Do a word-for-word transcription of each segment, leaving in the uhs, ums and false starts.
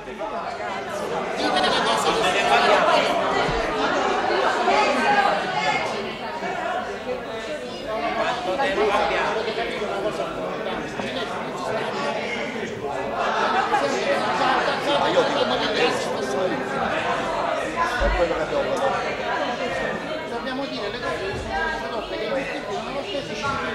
Dobbiamo dire le cose prodotte che non lo stesso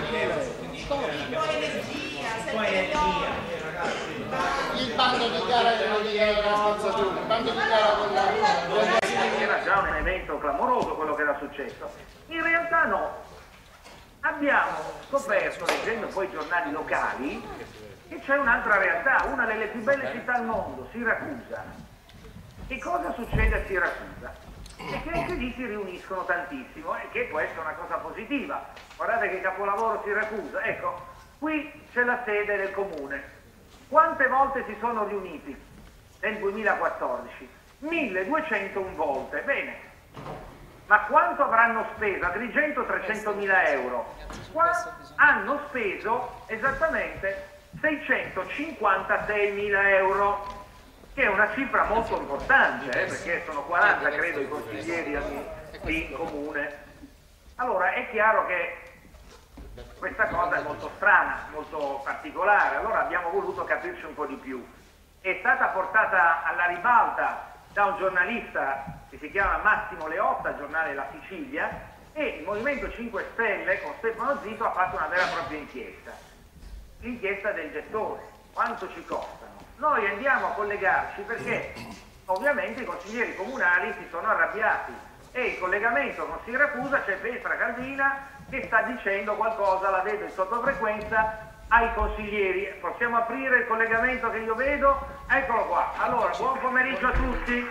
il bando di gara il bando di gara con la era già un evento clamoroso quello che era successo. In realtà no, abbiamo scoperto, leggendo poi i giornali locali, che c'è un'altra realtà, una delle più belle città al mondo, Siracusa. Che cosa succede a Siracusa? E che anche lì si riuniscono tantissimo e che può essere una cosa positiva. Guardate che capolavoro Siracusa, ecco, qui c'è la sede del comune. Quante volte si sono riuniti nel duemilaquattordici? milleduecentouna volte, bene. Ma quanto avranno speso? Agrigento trecentomila euro. Qua hanno speso esattamente seicentocinquantaseimila euro. Che è una cifra molto importante, eh, perché sono quaranta credo i consiglieri lì in comune. Allora è chiaro che questa cosa è molto strana, molto particolare, allora abbiamo voluto capirci un po' di più. È stata portata alla ribalta da un giornalista che si chiama Massimo Leotta, giornale La Sicilia, e il Movimento cinque Stelle con Stefano Zito ha fatto una vera e propria inchiesta. L'inchiesta del gettone, quanto ci costa? Noi andiamo a collegarci perché ovviamente i consiglieri comunali si sono arrabbiati e il collegamento con Siracusa c'è Petra Calvina che sta dicendo qualcosa, la vedo in sottofrequenza, ai consiglieri. Possiamo aprire il collegamento che io vedo? Eccolo qua. Allora, buon pomeriggio a tutti.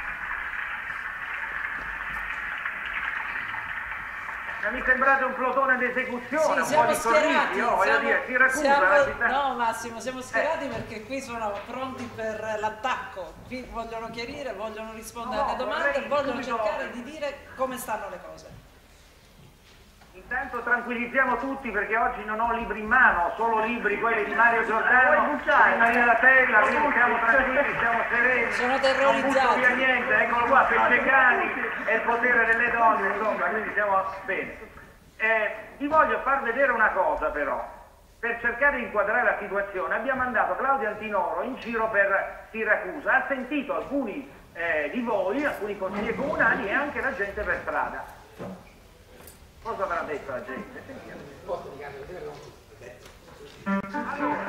Mi sembrate un plotone d'esecuzione, sì, un po' di schierati, sorrisi, oh, voglio siamo, dire, Siracusa, siamo, la città... No Massimo, siamo schierati eh. perché qui sono pronti per l'attacco, qui vogliono chiarire, vogliono rispondere no, alle domande, vogliono subito... cercare di dire come stanno le cose. Intanto tranquillizziamo tutti perché oggi non ho libri in mano, solo libri quelli di Mario Giordano, di Maria Latella, quindi siamo tranquilli, siamo sereni. Sono terrorizzati. Non butto via niente, eccolo qua, Pescecani e il potere delle donne, insomma, quindi siamo bene. Eh, vi voglio far vedere una cosa però, per cercare di inquadrare la situazione. Abbiamo mandato Claudio Antinoro in giro per Siracusa, ha sentito alcuni eh, di voi, alcuni consiglieri comunali e anche la gente per strada. Cosa avrà detto la gente? Allora,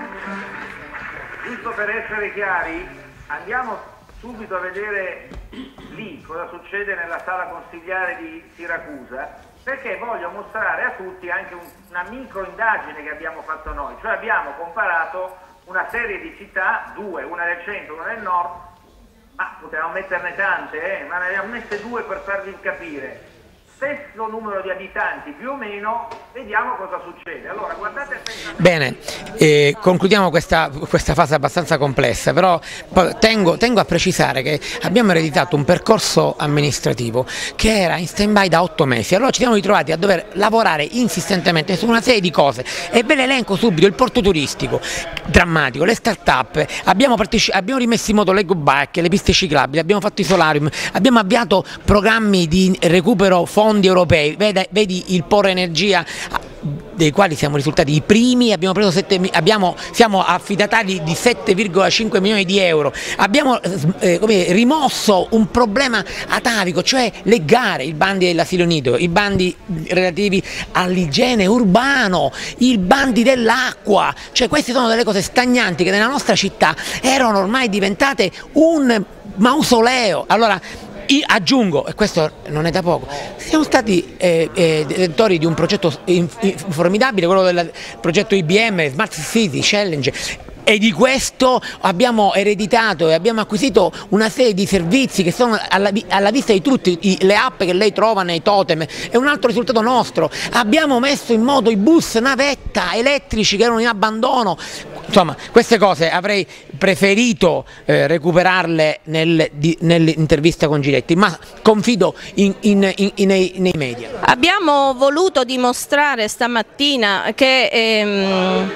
giusto per essere chiari, andiamo subito a vedere lì cosa succede nella sala consigliare di Siracusa, perché voglio mostrare a tutti anche un, una micro indagine che abbiamo fatto noi, cioè abbiamo comparato una serie di città, due, una del centro, una del nord, ma potevamo metterne tante, eh, ma ne abbiamo messe due per farvi capire. Stesso numero di abitanti più o meno, vediamo cosa succede. Allora guardate attentamente. Bene, eh, concludiamo questa, questa fase abbastanza complessa, però tengo, tengo a precisare che abbiamo ereditato un percorso amministrativo che era in stand by da otto mesi, allora ci siamo ritrovati a dover lavorare insistentemente su una serie di cose e ve le elenco subito: il porto turistico, drammatico, le start-up, abbiamo, abbiamo rimesso in moto le go bike, le piste ciclabili, abbiamo fatto i solarium, abbiamo avviato programmi di recupero fondi europei, vedi, vedi il Poro Energia, dei quali siamo risultati i primi, abbiamo preso sette, abbiamo, siamo affidatari di sette virgola cinque milioni di euro, abbiamo eh, come, rimosso un problema atavico, cioè le gare, i bandi dell'asilo nido, i bandi relativi all'igiene urbano, i bandi dell'acqua, cioè queste sono delle cose stagnanti che nella nostra città erano ormai diventate un mausoleo. Allora, io aggiungo, e questo non è da poco, siamo stati eh, eh, detentori di un progetto in, in, formidabile, quello del progetto I B M, Smart City Challenge, e di questo abbiamo ereditato e abbiamo acquisito una serie di servizi che sono alla, alla vista di tutti, i, le app che lei trova nei totem, è un altro risultato nostro. Abbiamo messo in moto i bus navetta elettrici che erano in abbandono. Insomma, queste cose avrei preferito eh, recuperarle nel, nell'intervista con Giletti, ma confido in, in, in, in, nei, nei media. Abbiamo voluto dimostrare stamattina che ehm,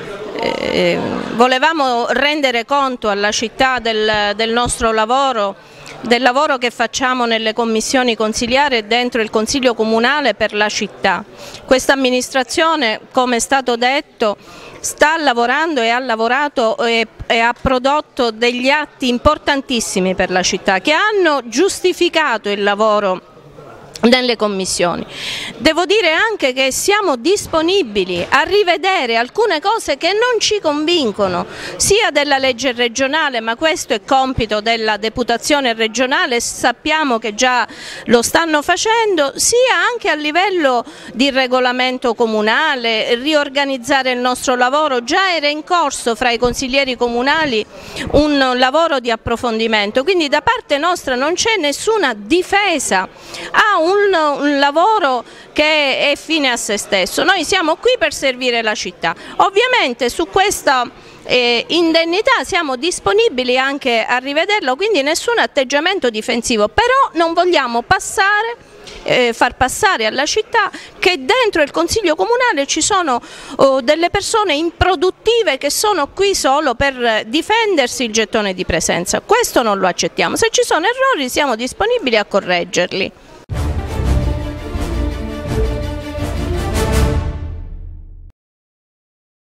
eh, volevamo rendere conto alla città del, del nostro lavoro, del lavoro che facciamo nelle commissioni consiliari e dentro il Consiglio Comunale per la città. Questa amministrazione, come è stato detto, sta lavorando e ha lavorato e, e ha prodotto degli atti importantissimi per la città che hanno giustificato il lavoro nelle commissioni. Devo dire anche che siamo disponibili a rivedere alcune cose che non ci convincono, sia della legge regionale, ma questo è compito della deputazione regionale, sappiamo che già lo stanno facendo, sia anche a livello di regolamento comunale, riorganizzare il nostro lavoro. Già era in corso fra i consiglieri comunali un lavoro di approfondimento, quindi da parte nostra non c'è nessuna difesa a un Un, un lavoro che è fine a se stesso. Noi siamo qui per servire la città. Ovviamente su questa eh, indennità siamo disponibili anche a rivederlo, quindi nessun atteggiamento difensivo, però non vogliamo passare eh, far passare alla città che dentro il Consiglio Comunale ci sono oh, delle persone improduttive che sono qui solo per difendersi il gettone di presenza. Questo non lo accettiamo. Se ci sono errori siamo disponibili a correggerli.